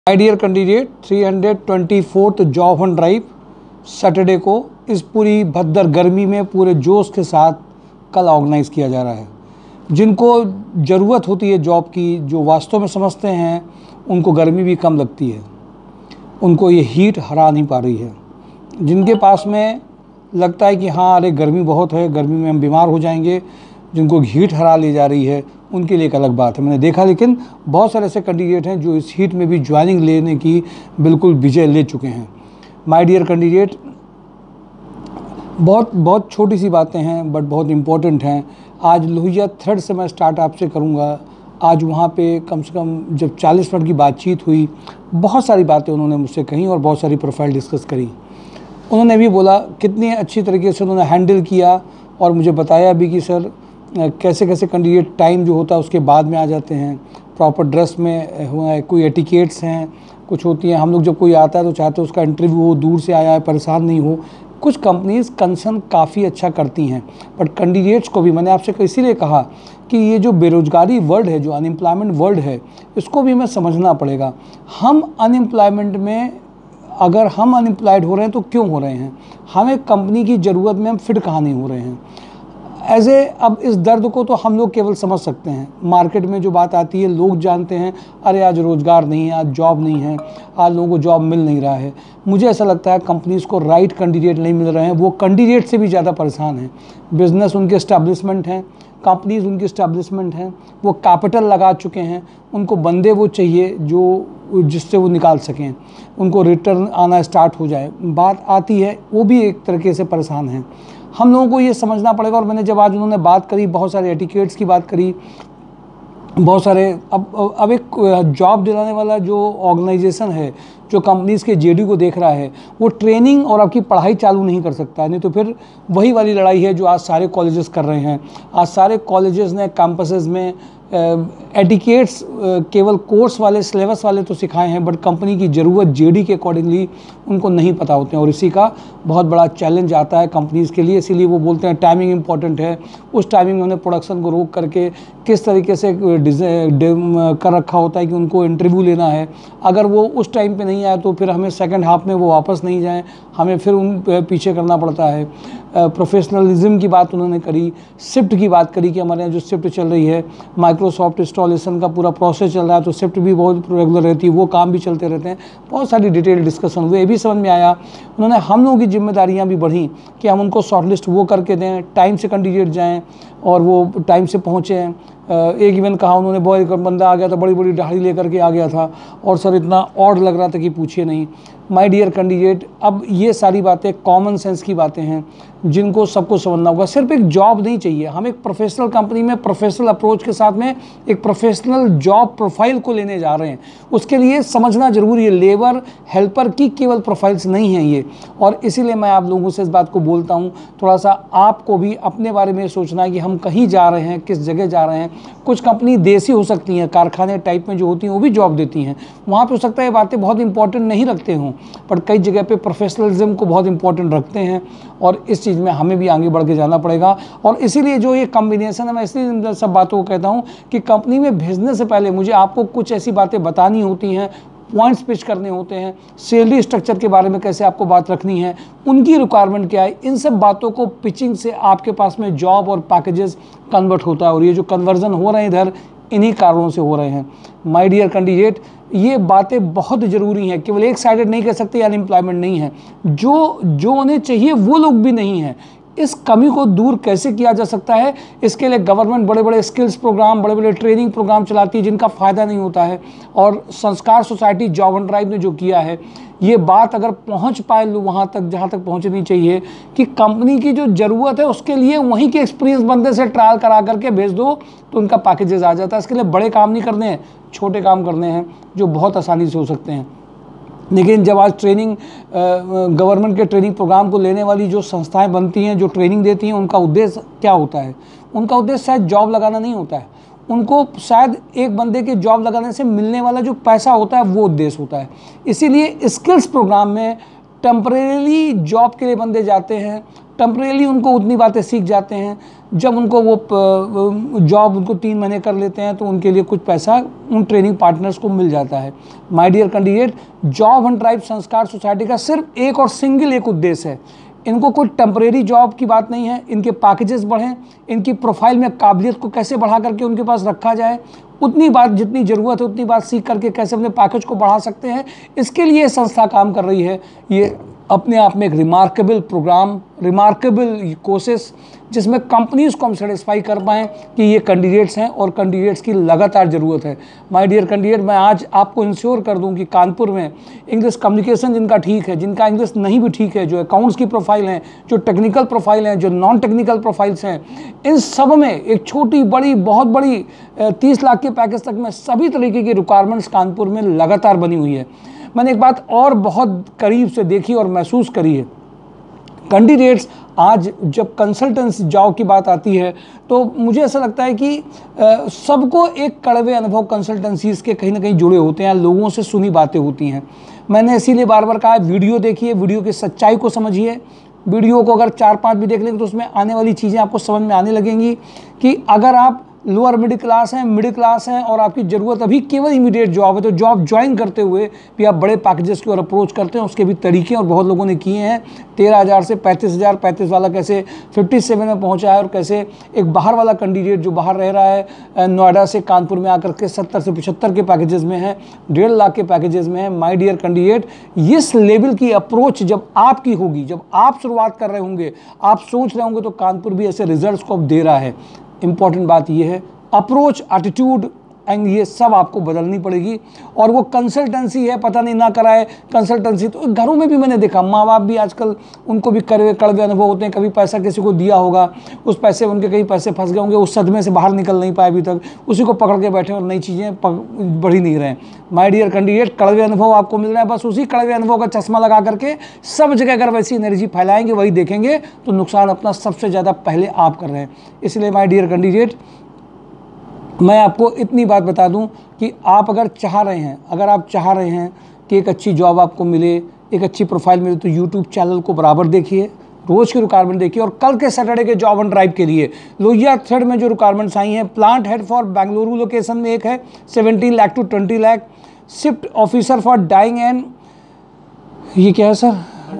My dear candidate, 324th job hunt drive Saturday को इस पूरी भद्दर गर्मी में पूरे जोश के साथ कल ऑर्गेनाइज़ किया जा रहा है। जिनको ज़रूरत होती है जॉब की, जो वास्तव में समझते हैं, उनको गर्मी भी कम लगती है, उनको ये हीट हरा नहीं पा रही है। जिनके पास में लगता है कि हाँ अरे गर्मी बहुत है, गर्मी में हम बीमार हो जाएंगे, जिनको हीट हरा ले जा रही है, उनके लिए एक अलग बात है। मैंने देखा, लेकिन बहुत सारे ऐसे कैंडिडेट हैं जो इस हीट में भी ज्वाइनिंग लेने की बिल्कुल विजय ले चुके हैं। माय डियर कैंडिडेट, बहुत छोटी सी बातें हैं बट बहुत इम्पोर्टेंट हैं। आज लोहिया थर्ड से मैं स्टार्ट आपसे करूंगा। आज वहाँ पे कम से कम जब 40 मिनट की बातचीत हुई, बहुत सारी बातें उन्होंने मुझसे कही और बहुत सारी प्रोफाइल डिस्कस करी। उन्होंने भी बोला कितनी अच्छी तरीके से उन्होंने हैंडल किया और मुझे बताया भी कि सर कैसे कैसे कैंडिडेट टाइम जो होता है उसके बाद में आ जाते हैं, प्रॉपर ड्रेस में हुआ है, कोई एटिकेट्स हैं, कुछ होती हैं। हम लोग जब कोई आता है तो चाहते हैं उसका इंटरव्यू हो, दूर से आया है, परेशान नहीं हो। कुछ कंपनीज़ कंसर्न काफ़ी अच्छा करती हैं, बट कैंडिडेट्स को भी मैंने आपसे इसीलिए कहा कि ये जो बेरोज़गारी वर्ड है, जो अनएम्प्लॉयमेंट वर्ड है, इसको भी हमें समझना पड़ेगा। हम अनएम्प्लॉयमेंट में, अगर हम अनएम्प्लॉयड हो रहे हैं तो क्यों हो रहे हैं? हमें कंपनी की ज़रूरत में हम फिट कहाँ नहीं हो रहे हैं? अब इस दर्द को तो हम लोग केवल समझ सकते हैं। मार्केट में जो बात आती है, लोग जानते हैं अरे आज रोज़गार नहीं है, आज जॉब नहीं है, आज लोगों को जॉब मिल नहीं रहा है। मुझे ऐसा लगता है कंपनीज़ को राइट कैंडिडेट नहीं मिल रहे हैं, वो कैंडिडेट से भी ज़्यादा परेशान हैं। बिज़नेस उनके इस्टेब्लिशमेंट हैं, कंपनीज़ उनकी इस्टेब्लिशमेंट हैं, वो कैपिटल लगा चुके हैं, उनको बंदे वो चाहिए जो जिससे वो निकाल सकें, उनको रिटर्न आना स्टार्ट हो जाए। बात आती है, वो भी एक तरीके से परेशान हैं। हम लोगों को ये समझना पड़ेगा। और मैंने जब आज उन्होंने बात करी, बहुत सारे एटिकेट्स की बात करी, बहुत सारे अब एक जॉब दिलाने वाला जो ऑर्गेनाइजेशन है, जो कंपनीज़ के जेडी को देख रहा है, वो ट्रेनिंग और आपकी पढ़ाई चालू नहीं कर सकता है। नहीं तो फिर वही वाली लड़ाई है जो आज सारे कॉलेजेस कर रहे हैं। आज सारे कॉलेजेस ने कैंपसेस में एटिकेट्स केवल कोर्स वाले, सिलेबस वाले तो सिखाए हैं, बट कंपनी की ज़रूरत जेडी के अकॉर्डिंगली उनको नहीं पता होते हैं। और इसी का बहुत बड़ा चैलेंज आता है कंपनीज़ के लिए। इसीलिए वो बोलते हैं टाइमिंग इंपॉर्टेंट है। उस टाइमिंग में उन्हें प्रोडक्शन को रोक करके किस तरीके से कर रखा होता है कि उनको इंटरव्यू लेना है। अगर वो उस टाइम पे नहीं आया तो फिर हमें सेकंड हाफ में वो वापस नहीं जाएं, हमें फिर उन पीछे करना पड़ता है। प्रोफेशनलिज्म की बात उन्होंने करी, शिफ्ट की बात करी कि हमारे यहाँ जो शिफ्ट चल रही है, माइक्रोसॉफ्ट इंस्टॉलेशन का पूरा प्रोसेस चल रहा है, तो शिफ्ट भी बहुत रेगुलर रहती है, वो काम भी चलते रहते हैं। बहुत सारी डिटेल डिस्कशन हुए। ये भी समझ में आया उन्होंने हम लोगों की जिम्मेदारियां भी बढ़ी कि हम उनको शॉर्टलिस्ट वो करके दें, टाइम से कैंडिडेट जाएँ और वो टाइम से पहुँचें। एक इवेंट कहा उन्होंने, बहुत बंदा आ गया था, बड़ी बड़ी दाढ़ी लेकर के आ गया था और सर इतना ऑड लग रहा था कि पूछिए नहीं। माय डियर कैंडिडेट, अब ये सारी बातें कॉमन सेंस की बातें हैं जिनको सबको समझना होगा। सिर्फ एक जॉब नहीं चाहिए, हम एक प्रोफेशनल कंपनी में प्रोफेशनल अप्रोच के साथ में एक प्रोफेशनल जॉब प्रोफाइल को लेने जा रहे हैं। उसके लिए समझना जरूरी है, लेबर हेल्पर की केवल प्रोफाइल्स नहीं हैं ये। और इसीलिए मैं आप लोगों से इस बात को बोलता हूँ, थोड़ा सा आपको भी अपने बारे में सोचना है कि हम कहीं जा रहे हैं, किस जगह जा रहे हैं। कुछ कंपनी देसी हो सकती हैं, कारखाने टाइप में जो होती हैं वो भी जॉब देती हैं, वहाँ पे हो सकता है ये बातें बहुत इंपॉर्टेंट नहीं रखते हों, पर कई जगह पे प्रोफेशनलिज्म को बहुत इंपॉर्टेंट रखते हैं। और इस चीज़ में हमें भी आगे बढ़ के जाना पड़ेगा। और इसीलिए जो ये कॉम्बिनेशन है, मैं इसलिए सब बातों को कहता हूँ कि कंपनी में भेजने से पहले मुझे आपको कुछ ऐसी बातें बतानी होती हैं, पॉइंट्स पिच करने होते हैं, सैलरी स्ट्रक्चर के बारे में कैसे आपको बात रखनी है, उनकी रिक्वायरमेंट क्या है। इन सब बातों को पिचिंग से आपके पास में जॉब और पैकेजेस कन्वर्ट होता है। और ये जो कन्वर्जन हो रहे हैं इधर, इन्हीं कारणों से हो रहे हैं। माय डियर कैंडिडेट, ये बातें बहुत ज़रूरी हैं। केवल एक साइडेड नहीं कह सकते अनएम्प्लॉयमेंट नहीं है, जो उन्हें चाहिए वो लोग भी नहीं हैं। इस कमी को दूर कैसे किया जा सकता है, इसके लिए गवर्नमेंट बड़े बड़े स्किल्स प्रोग्राम, बड़े बड़े ट्रेनिंग प्रोग्राम चलाती है जिनका फ़ायदा नहीं होता है। और संस्कार सोसाइटी जॉब एंड ड्राइव ने जो किया है, ये बात अगर पहुंच पाए लोग वहाँ तक जहाँ तक पहुँचनी चाहिए कि कंपनी की जो ज़रूरत है उसके लिए वहीं के एक्सपीरियंस बंदे से ट्रायल करा करके भेज दो तो उनका पैकेजेस आ जाता है। इसके लिए बड़े काम नहीं करने हैं, छोटे काम करने हैं जो बहुत आसानी से हो सकते हैं। लेकिन जब आज ट्रेनिंग गवर्नमेंट के ट्रेनिंग प्रोग्राम को लेने वाली जो संस्थाएं बनती हैं, जो ट्रेनिंग देती हैं, उनका उद्देश्य क्या होता है? उनका उद्देश्य शायद जॉब लगाना नहीं होता है, उनको शायद एक बंदे के जॉब लगाने से मिलने वाला जो पैसा होता है वो उद्देश्य होता है। इसीलिए स्किल्स प्रोग्राम में टेम्परेरी जॉब के लिए बंदे जाते हैं, टेम्परेरी उनको उतनी बातें सीख जाते हैं, जब उनको वो जॉब उनको 3 महीने कर लेते हैं तो उनके लिए कुछ पैसा उन ट्रेनिंग पार्टनर्स को मिल जाता है। My dear candidate, job and drive Sanskar society का सिर्फ एक और सिंगल एक उद्देश्य है, इनको कोई टेम्परेरी जॉब की बात नहीं है, इनके पैकेजेस बढ़ें, इनकी प्रोफाइल में काबिलियत को कैसे बढ़ा करके उनके पास रखा जाए, उतनी बात जितनी ज़रूरत है उतनी बात सीख करके कैसे अपने पैकेज को बढ़ा सकते हैं, इसके लिए संस्था काम कर रही है। ये अपने आप में एक रिमार्केबल प्रोग्राम, रिमार्केबल कोर्सेस, जिसमें कंपनीज़ को हम सेटिस्फाई कर पाएँ कि ये कैंडिडेट्स हैं और कैंडिडेट्स की लगातार ज़रूरत है। माय डियर कैंडिडेट, मैं आज आपको इंश्योर कर दूं कि कानपुर में इंग्लिश कम्युनिकेशन जिनका ठीक है, जिनका इंग्लिश नहीं भी ठीक है, जो अकाउंट्स की प्रोफाइल हैं, जो टेक्निकल प्रोफाइल हैं, जो नॉन टेक्निकल प्रोफाइल्स हैं, इन सब में एक छोटी बड़ी बहुत बड़ी 30 लाख के पैकेज तक में सभी तरीके की रिक्वायरमेंट्स कानपुर में लगातार बनी हुई है। मैंने एक बात और बहुत करीब से देखी और महसूस करी है, कैंडिडेट्स आज जब कंसल्टेंसी जॉब की बात आती है तो मुझे ऐसा लगता है कि सबको एक कड़वे अनुभव कंसल्टेंसीज़ के कहीं ना कहीं जुड़े होते हैं, लोगों से सुनी बातें होती हैं। मैंने इसीलिए बार बार कहा, वीडियो देखिए, वीडियो की सच्चाई को समझिए। वीडियो को अगर 4-5 भी देख लेंगे तो उसमें आने वाली चीज़ें आपको समझ में आने लगेंगी कि अगर आप लोअर मिडिल क्लास हैं और आपकी ज़रूरत अभी केवल इमीडिएट जॉब है, तो जॉब ज्वाइन करते हुए भी आप बड़े पैकेजेस की ओर अप्रोच करते हैं। उसके भी तरीके और बहुत लोगों ने किए हैं। 13,000 से 35,000, 35 वाला कैसे 57 में पहुंचा है, और कैसे एक बाहर वाला कैंडिडेट जो बाहर रह रहा है नोएडा से कानपुर में आकर के 70 से 75 के पैकेजेस में है, 1.5 लाख के पैकेजेस में है। माय डियर कैंडिडेट, इस लेवल की अप्रोच जब आपकी होगी, जब आप शुरुआत कर रहे होंगे, आप सोच रहे होंगे, तो कानपुर भी ऐसे रिजल्ट्स को अब दे रहा है। इम्पॉर्टेंट बात यह है, अप्रोच, एटीट्यूड एंड ये सब आपको बदलनी पड़ेगी। और वो कंसल्टेंसी है, पता नहीं ना कराए कंसल्टेंसी, तो घरों में भी मैंने देखा, माँ बाप भी आजकल उनको भी कड़वे अनुभव होते हैं। कभी पैसा किसी को दिया होगा, उस पैसे उनके कई पैसे फंस गए होंगे, उस सदमे से बाहर निकल नहीं पाए अभी तक, उसी को पकड़ के बैठे और नई चीज़ें बढ़ ही नहीं रहे। माय डियर कैंडिडेट, कड़वे अनुभव आपको मिल रहा है, बस उसी कड़वे अनुभव का चश्मा लगा करके सब जगह अगर वैसी एनर्जी फैलाएंगे, वही देखेंगे, तो नुकसान अपना सबसे ज़्यादा पहले आप कर रहे हैं। इसलिए माय डियर कैंडिडेट, मैं आपको इतनी बात बता दूं कि आप अगर आप चाह रहे हैं कि एक अच्छी जॉब आपको मिले, एक अच्छी प्रोफाइल मिले, तो यूट्यूब चैनल को बराबर देखिए, रोज़ की रिक्वायरमेंट देखिए। और कल के सैटरडे के जॉब एंड ड्राइव के लिए लोहिया थर्ड में जो रिक्वायरमेंट्स आई हैं, plant head for Bengaluru location में एक है 17 lakh to 20 lakh, shift officer for dyeing and, ये क्या है सर,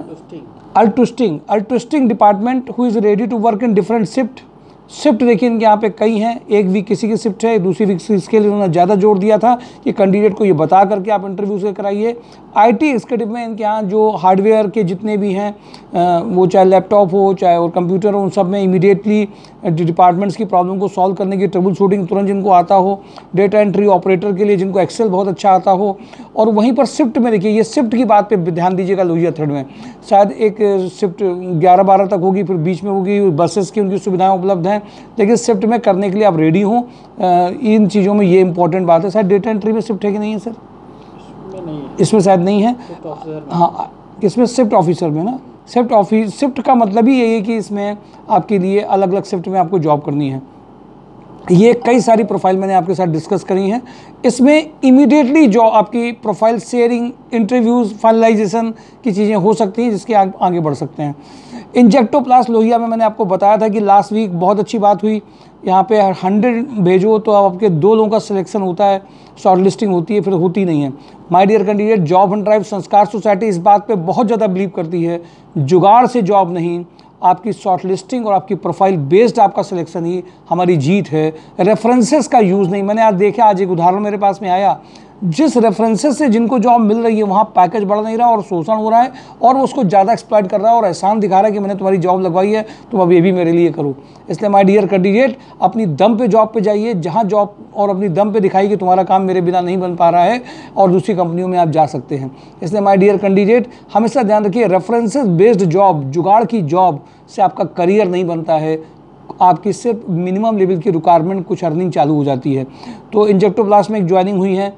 अल्टुस्टिंग department who is ready to work in different shift देखिए, इनके यहाँ पे कई हैं। एक वीक किसी की शिफ्ट है, दूसरी वीक इसके लिए उन्होंने ज़्यादा जोर दिया था कि कैंडिडेट को ये बता करके आप इंटरव्यू से कराइए। आईटी एग्जीक्यूटिव में इनके यहाँ जो हार्डवेयर के जितने भी हैं, वो चाहे लैपटॉप हो चाहे और कंप्यूटर हो, उन सब में इमीडिएटली डिपार्टमेंट्स की प्रॉब्लम को सॉल्व करने की ट्रबल शूटिंग तुरंत जिनको आता हो, डेटा एंट्री ऑपरेटर के लिए जिनको एक्सेल बहुत अच्छा आता हो। और वहीं पर शिफ्ट में देखिए, ये शिफ्ट की बात पे ध्यान दीजिएगा। लोहिया थर्ड में शायद एक शिफ्ट 11-12 तक होगी, फिर बीच में होगी, बसेस की उनकी सुविधाएं उपलब्ध हैं, लेकिन शिफ्ट में करने के लिए आप रेडी हों। इन चीज़ों में ये इंपॉर्टेंट बात है। शायद डेटा एंट्री में शिफ्ट है कि नहीं है सर? इसमें शायद नहीं है। हाँ, इसमें शिफ्ट ऑफिसर में ना, शिफ्ट का मतलब ही यही है कि इसमें आपके लिए अलग अलग शिफ्ट में आपको जॉब करनी है। ये कई सारी प्रोफाइल मैंने आपके साथ डिस्कस करी हैं। इसमें इमीडिएटली जो आपकी प्रोफाइल शेयरिंग, इंटरव्यूज़, फाइनलाइजेशन की चीज़ें हो सकती हैं, जिसके आगे बढ़ सकते हैं। इंजेक्टोप्लास्ट लोहिया में मैंने आपको बताया था कि लास्ट वीक बहुत अच्छी बात हुई। यहाँ पे 100 भेजो तो आपके 2 लोगों का सिलेक्शन होता है, शॉर्ट लिस्टिंग होती है, फिर होती नहीं है। My dear candidate, job and drive Sanskar society इस बात पे बहुत ज़्यादा बिलीव करती है, जुगाड़ से जॉब नहीं, आपकी शॉर्ट लिस्टिंग और आपकी प्रोफाइल बेस्ड आपका सिलेक्शन ही हमारी जीत है। रेफरेंसेस का यूज़ नहीं। मैंने आज देखा, आज एक उदाहरण मेरे पास में आया, जिस रेफरेंसेस से जिनको जॉब मिल रही है वहाँ पैकेज बढ़ नहीं रहा और शोषण हो रहा है, और वो उसको ज़्यादा एक्सप्लॉइट कर रहा है और एहसान दिखा रहा है कि मैंने तुम्हारी जॉब लगवाई है, तुम अब ये भी मेरे लिए करो। इसलिए माय डियर कैंडिडेट, अपनी दम पे जॉब पे जाइए, जहाँ जॉब और अपनी दम पे दिखाई कि तुम्हारा काम मेरे बिना नहीं बन पा रहा है, और दूसरी कंपनियों में आप जा सकते हैं। इसलिए माय डियर कैंडिडेट, हमेशा ध्यान रखिए, रेफरेंसेस बेस्ड जॉब, जुगाड़ की जॉब से आपका करियर नहीं बनता है। आपकी सिर्फ मिनिमम लेवल की रिक्वायरमेंट, कुछ अर्निंग चालू हो जाती है। तो इंजेक्टोप्लास्ट में एक ज्वाइनिंग हुई है,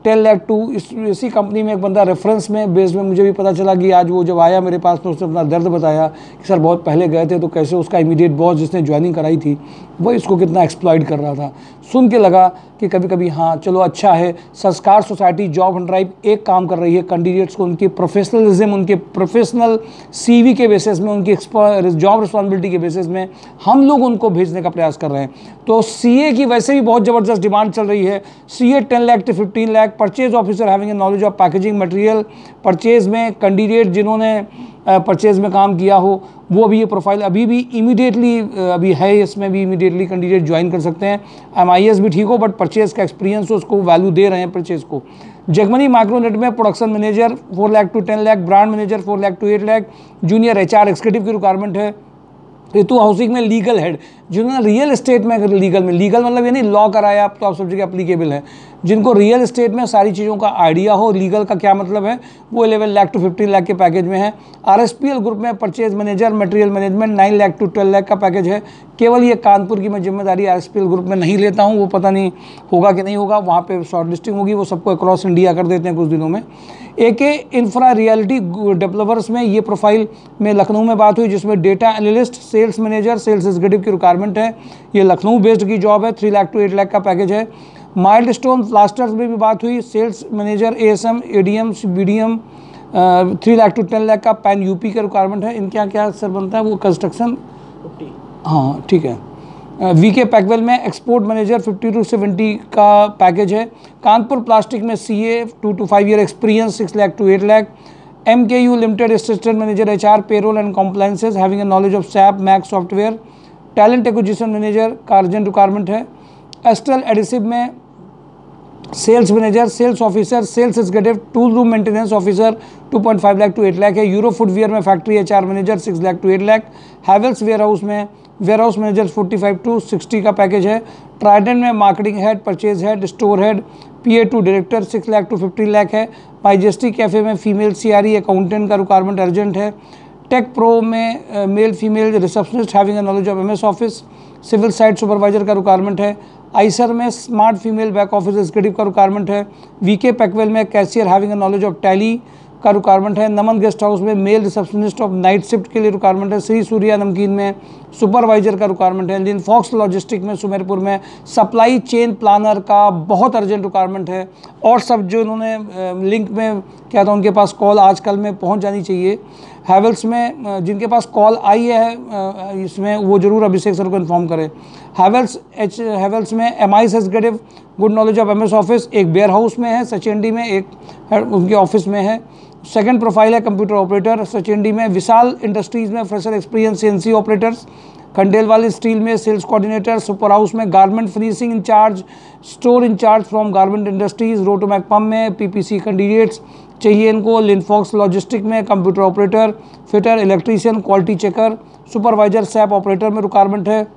10 लाख टू इसी कंपनी में एक बंदा रेफरेंस में बेस में मुझे भी पता चला कि आज वो जब आया मेरे पास तो उसने अपना दर्द बताया कि सर बहुत पहले गए थे तो कैसे उसका इमीडिएट बॉस जिसने ज्वाइनिंग कराई थी वो इसको कितना एक्सप्लॉइट कर रहा था। सुन के लगा कि कभी कभी हाँ चलो अच्छा है, संस्कार सोसाइटी जॉब एंड ड्राइव एक काम कर रही है कैंडिडेट्स को उनके प्रोफेशनलिज्म, उनके प्रोफेशनल CV के बेसिस में, उनकी जॉब रिस्पॉन्सिबिलिटी के बेसिस में हम लोग उनको भेजने का प्रयास कर रहे हैं। तो CA की वैसे भी बहुत ज़बरदस्त डिमांड चल रही है। CA 10 lakh to 15 lakh, purchase officer having a knowledge of packaging material, purchase में कैंडिडेट जिन्होंने परचेज में काम किया हो वो अभी ये प्रोफाइल अभी भी इमीडिएटली अभी है, इसमें भी इमीडिएटली कैंडिडेट ज्वाइन कर सकते हैं। MIS भी ठीक हो बट परचेज का एक्सपीरियंस हो, उसको वैल्यू दे रहे हैं परचेज को। जगमनी माइक्रोनेट में production manager 4 lakh to 10 lakh, brand manager 4 lakh to 8 lakh, junior HR executive की रिक्वायरमेंट है। ऋतु हाउसिंग में लीगल हेड, जिन्होंने रियल एस्टेट में लीगल मतलब यानी लॉ कराया तो आप सब जगह अप्लीकेबल है, जिनको रियल एस्टेट में सारी चीज़ों का आइडिया हो, लीगल का क्या मतलब है, वो 11 लाख to 15 लाख के पैकेज में है। RSPL ग्रुप में purchase manager material management 9 lakh to 12 lakh का पैकेज है। केवल ये कानपुर की मैं जिम्मेदारी RSPL ग्रुप में नहीं लेता हूँ, वो पता नहीं होगा कि नहीं होगा, वहाँ पे शॉर्ट लिस्टिंग होगी, वो सबको अक्रॉस इंडिया कर देते हैं कुछ दिनों में। AK इंफ्रा रियलिटी डेवलपर्स में ये प्रोफाइल में लखनऊ में बात हुई, जिसमें data analyst, sales manager, sales executive की रिक्वायरमेंट है। ये लखनऊ बेस्ड की जॉब है, 3 लाख to 8 लाख का पैकेज है। माइलस्टोन प्लास्टर्स में भी बात हुई, sales manager, ASM, ADM, BDM 3 lakh to 10 lakh का पैन UP का रिक्वायरमेंट है। इनके क्या सर बनता है वो कंस्ट्रक्शन, हाँ ठीक है। VK पैकवेल में एक्सपोर्ट मैनेजर 50 to 70 का पैकेज है। कानपुर प्लास्टिक में CA 2 to 5 year experience 6 lakh to 8 lakh. MKU limited assistant manager HR payroll and compliances having a knowledge of SAP max software. Talent acquisition manager का urgent requirement है। Astral adhesive में sales manager, sales officer, sales executive, tool room maintenance officer 2.5 lakh to 8 lakh है। Euro footwear में factory HR manager 6 lakh to 8 lakh. Havells warehouse में warehouse manager 45 to 60 का package है। Trident में marketing head, purchase head, store head, PA2 director 6 lakh to 15 lakh है। Majestic cafe में female CRE accountant का requirement urgent है। टेक प्रो में male female receptionist having a knowledge of MS office, civil site supervisor का requirement है। Eicher में smart female back office executive का requirement है। VK पैकवेल में cashier having a knowledge of Tally का requirement है। Naman guest house में male receptionist of night shift के लिए रिक्वायरमेंट है। श्री सूर्या नमकीन में सुपरवाइजर का रिक्वायरमेंट है। लिनफॉक्स लॉजिस्टिक में सुमेरपुर में सप्लाई चेन प्लानर का बहुत अर्जेंट रिक्वायरमेंट है। और सब जो इन्होंने लिंक में क्या था उनके पास कॉल आजकल में पहुंच जानी चाहिए। हैवेल्स में जिनके पास कॉल आई है इसमें वो जरूर अभिषेक सर को इन्फॉर्म करें। हैवेल्स में MIS executive good knowledge of MS office, एक वेयर हाउस में है सचिन में, एक उनके ऑफिस में है। सेकंड प्रोफाइल है कंप्यूटर ऑपरेटर सचिन में। विशाल इंडस्ट्रीज में fresher experience CNC operators. Khandelwal steel में सेल्स कोऑर्डिनेटर। सुपर हाउस में garment finishing incharge, store incharge from garment industries. Rotomac pump में PPC कैंडिडेट्स चाहिए इनको। लिनफॉक्स लॉजिस्टिक में computer operator, fitter, electrician, quality checker, supervisor SAP operator में requirement है।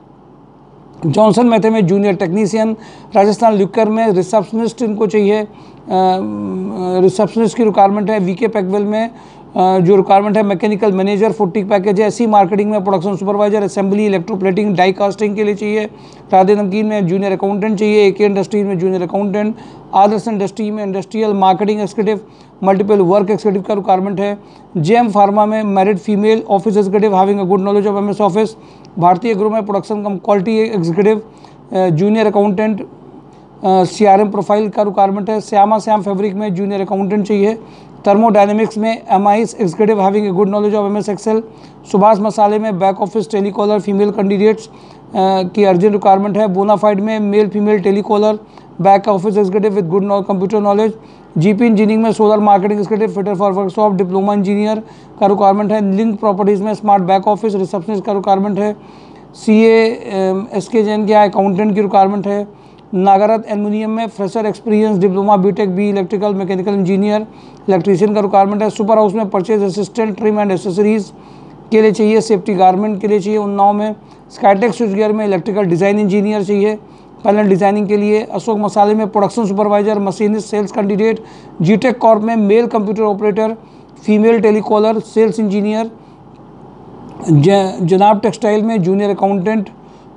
Johnson Matthey में junior technician. Rajasthan liquor में receptionist इनको चाहिए, रिसेप्शनिस्ट की रिक्वायरमेंट है। VK पैकवेल में जो रिक्वायरमेंट है मैकेनिकल मैनेजर 40 पैकेज है। SC मार्केटिंग में production supervisor, assembly, electroplating, die casting के लिए चाहिए। राधे नमकीन में जूनियर अकाउंटेंट चाहिए। AK इंडस्ट्रीज में जूनियर अकाउंटेंट। आदर्श इंडस्ट्री में industrial marketing executive, multiple work executive का रिक्वायरमेंट है। JM फार्मा में married female office executive having a good knowledge of MS office. Bharatiya group में production cum quality executive, junior accountant, CRM profile का requirement है। Shyam fabric में junior accountant चाहिए। Thermodynamics में MIS executive having a good knowledge of MS Excel. Subhash Masale में back office telecaller female candidates की urgent requirement है। Bonafide में male female telecaller back office executive with good computer knowledge. GP engineering में solar marketing executive, fitter for workshop, diploma engineer का requirement है। Link properties में smart back office receptionist का requirement है। CA SK Jain के accountant की requirement है। Nagrath aluminium में fresher experience, diploma, BTech, B electrical, mechanical engineer, electrician का रिक्वायरमेंट है। सुपर हाउस में purchase assistant, trim and accessories के लिए चाहिए। सेफ्टी गारमेंट के लिए चाहिए उन्नाव में। स्काईटेक स्विचगियर में इलेक्ट्रिकल डिज़ाइन इंजीनियर चाहिए पैनल डिज़ाइनिंग के लिए। अशोक मसाले में production supervisor, machinist, sales candidate. GTech corp में male computer operator, female telecaller, sales engineer. जनाब टेक्सटाइल में जूनियर अकाउंटेंट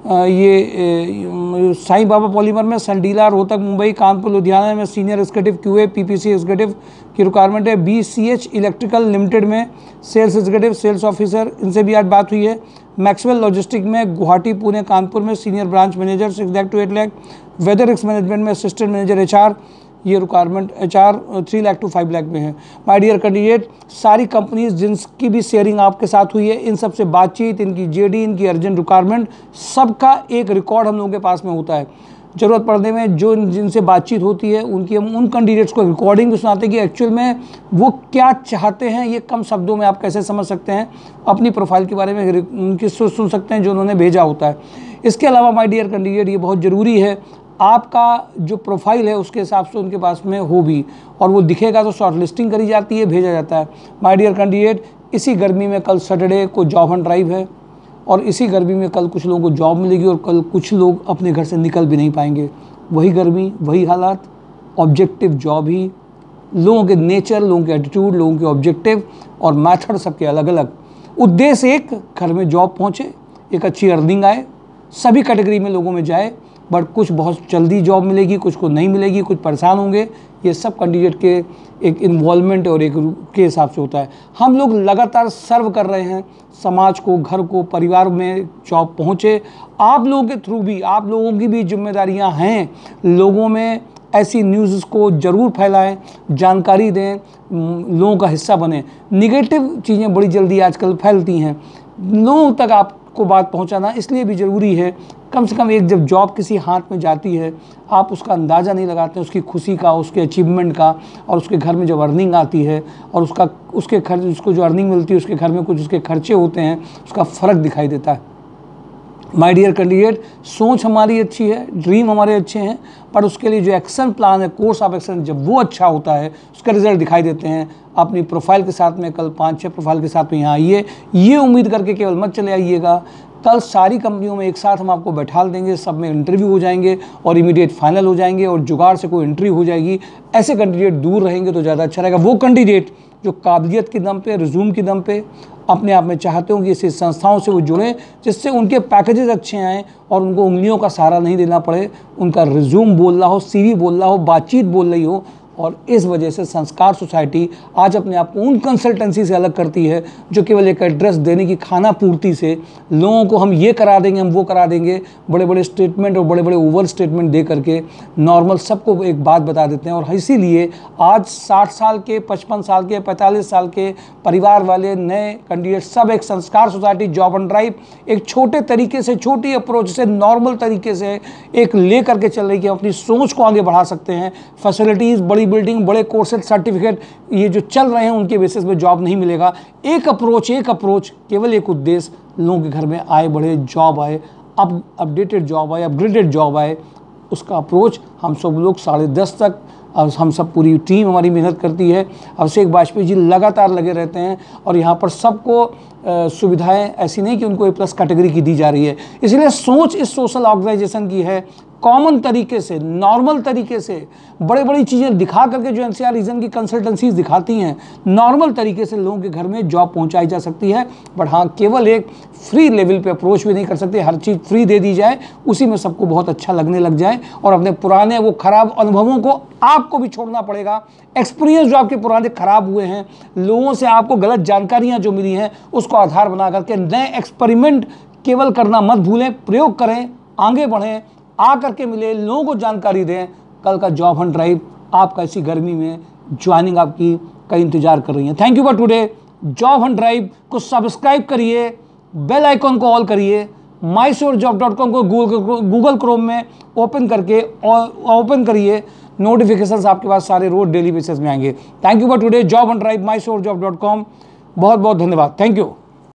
ये साईं बाबा पॉलीमर में, संडीला, रोहतक, मुंबई, कानपुर, लुधियाना में senior executive QA PPC executive की रिक्वायरमेंट है। BCH इलेक्ट्रिकल लिमिटेड में सेल्स एग्जीक्यूटिव, सेल्स ऑफिसर, इनसे भी आज बात हुई है। मैक्सवेल लॉजिस्टिक में गुवाहाटी, पुणे, कानपुर में senior branch manager 6 lakh to 8 lakh. Weather risk management में असिस्टेंट मैनेजर HR, ये requirement HR 3 lakh to 5 lakh में है। माय डियर कैंडिडेट, सारी कंपनीज जिनकी भी शेयरिंग आपके साथ हुई है, इन सब से बातचीत, इनकी JD, इनकी अर्जेंट रिक्वायरमेंट, सबका एक रिकॉर्ड हम लोगों के पास में होता है। ज़रूरत पड़ने में जो जिनसे बातचीत होती है उनकी हम उन कैंडिडेट्स को रिकॉर्डिंग भी सुनाते हैं कि एक्चुअल में वो क्या चाहते हैं। ये कम शब्दों में आप कैसे समझ सकते हैं, अपनी प्रोफाइल के बारे में उनकी सोच सुन सकते हैं जो उन्होंने भेजा होता है। इसके अलावा माय डियर कैंडिडेट, ये बहुत ज़रूरी है आपका जो प्रोफाइल है उसके हिसाब से उनके पास में हो भी, और वो दिखेगा तो शॉर्ट लिस्टिंग करी जाती है, भेजा जाता है। माय डियर कैंडिडेट, इसी गर्मी में कल सैटरडे को जॉब ऑन ड्राइव है, और इसी गर्मी में कल कुछ लोगों को जॉब मिलेगी और कल कुछ लोग अपने घर से निकल भी नहीं पाएंगे। वही गर्मी, वही हालात, ऑब्जेक्टिव जॉब ही, लोगों के नेचर, लोगों के एटीट्यूड, लोगों के ऑब्जेक्टिव और मैथड सबके अलग अलग। उद्देश्य एक, घर में जॉब पहुँचे, एक अच्छी अर्निंग आए, सभी कैटेगरी में लोगों में जाए, बट कुछ बहुत जल्दी जॉब मिलेगी, कुछ को नहीं मिलेगी, कुछ परेशान होंगे। ये सब कैंडिडेट के एक इन्वॉल्वमेंट और एक के हिसाब से होता है। हम लोग लगातार सर्व कर रहे हैं समाज को, घर को, परिवार में जॉब पहुँचे। आप लोगों के थ्रू भी, आप लोगों की भी जिम्मेदारियां हैं, लोगों में ऐसी न्यूज़ को ज़रूर फैलाएं, जानकारी दें, लोगों का हिस्सा बने। निगेटिव चीज़ें बड़ी जल्दी आजकल फैलती हैं, लोगों तक आपको बात पहुंचाना इसलिए भी ज़रूरी है। कम से कम एक जब जॉब किसी हाथ में जाती है, आप उसका अंदाज़ा नहीं लगाते उसकी खुशी का, उसके अचीवमेंट का, और उसके घर में जब अर्निंग आती है और उसके खर्च, उसको जो अर्निंग मिलती है उसके घर में कुछ उसके खर्चे होते हैं, उसका फ़र्क दिखाई देता है। माय डियर कैंडिडेट, सोच हमारी अच्छी है, ड्रीम हमारे अच्छे हैं, पर उसके लिए जो एक्शन प्लान है, कोर्स ऑफ एक्शन, जब वो अच्छा होता है उसका रिजल्ट दिखाई देते हैं। अपनी प्रोफाइल के साथ में कल 5-6 प्रोफाइल के साथ में यहाँ आइए, ये उम्मीद करके केवल मत चले आइएगा। कल सारी कंपनियों में एक साथ हम आपको बैठा देंगे, सब में इंटरव्यू हो जाएंगे और इमीडिएट फाइनल हो जाएंगे, और जुगाड़ से कोई एंट्री हो जाएगी। ऐसे कैंडिडेट दूर रहेंगे तो ज़्यादा अच्छा रहेगा। वो कैंडिडेट जो काबिलियत के दम पे, रिज्यूम के दम पे अपने आप में चाहते हो कि ऐसी संस्थाओं से वो जुड़ें जिससे उनके पैकेजेस अच्छे आएँ और उनको उंगलियों का सहारा नहीं देना पड़े, उनका रिज्यूम बोल रहा हो, CV बोल रहा हो, बातचीत बोल रही हो। और इस वजह से संस्कार सोसाइटी आज अपने आप को उन कंसल्टेंसी से अलग करती है जो केवल एक एड्रेस देने की खाना पूर्ति से लोगों को हम ये करा देंगे, हम वो करा देंगे, बड़े बड़े स्टेटमेंट और बड़े बड़े ओवर स्टेटमेंट दे करके नॉर्मल सबको एक बात बता देते हैं। और इसीलिए आज 60 साल के, 55 साल के, 45 साल के परिवार वाले नए कैंडिडेट सब एक संस्कार सोसाइटी जॉब ऑन ड्राइव एक छोटे तरीके से, छोटी अप्रोच से, नॉर्मल तरीके से एक ले करके चल रही कि हम अपनी सोच को आगे बढ़ा सकते हैं। फैसिलिटीज़, बड़ी बिल्डिंग, बड़े कोर्सेज, सर्टिफिकेट ये जो चल रहे हैं उनके बेसिस पे जॉब नहीं मिलेगा। एक अप्रोच, केवल एक उद्देश्य, लोगों के घर में आए बढ़े, जॉब आए, अपडेटेड जॉब आए, अपग्रेडेड जॉब आए। उसका अप्रोच हम सब लोग 10:30 तक, और हम सब पूरी टीम हमारी मेहनत करती है। अभिषेक वाजपेयी जी लगातार लगे रहते हैं और यहाँ पर सबको सुविधाएं ऐसी नहीं कि उनको A+ कैटेगरी की दी जा रही है। इसलिए सोच इस सोशल ऑर्गेनाइजेशन की है, कॉमन तरीके से, नॉर्मल तरीके से, बड़ी बड़ी चीज़ें दिखा करके जो NCR रीजन की कंसल्टेंसीज दिखाती हैं, नॉर्मल तरीके से लोगों के घर में जॉब पहुंचाई जा सकती है। बट हाँ, केवल एक फ्री लेवल पे अप्रोच भी नहीं कर सकते, हर चीज़ फ्री दे दी जाए, उसी में सबको बहुत अच्छा लगने लग जाए और अपने पुराने वो खराब अनुभवों को आपको भी छोड़ना पड़ेगा। एक्सपीरियंस जो आपके पुराने खराब हुए हैं, लोगों से आपको गलत जानकारियाँ जो मिली हैं, उसको आधार बना करके नए एक्सपेरिमेंट केवल करना मत भूलें, प्रयोग करें, आगे बढ़ें, आ करके मिले, लोगों को जानकारी दें। कल का जॉब ऑन ड्राइव आपका इसी गर्मी में ज्वाइनिंग आपकी का इंतजार कर रही है। Thank you for today. Job on drive को सब्सक्राइब करिए, बेल आइकॉन को ऑल करिए, mysurejob.com को गूगल क्रोम में ओपन करिए, नोटिफिकेशंस आपके पास सारे रोज डेली बेसिस में आएंगे। Thank you for today. Job on drive, mysurejob.com। बहुत बहुत धन्यवाद। Thank you.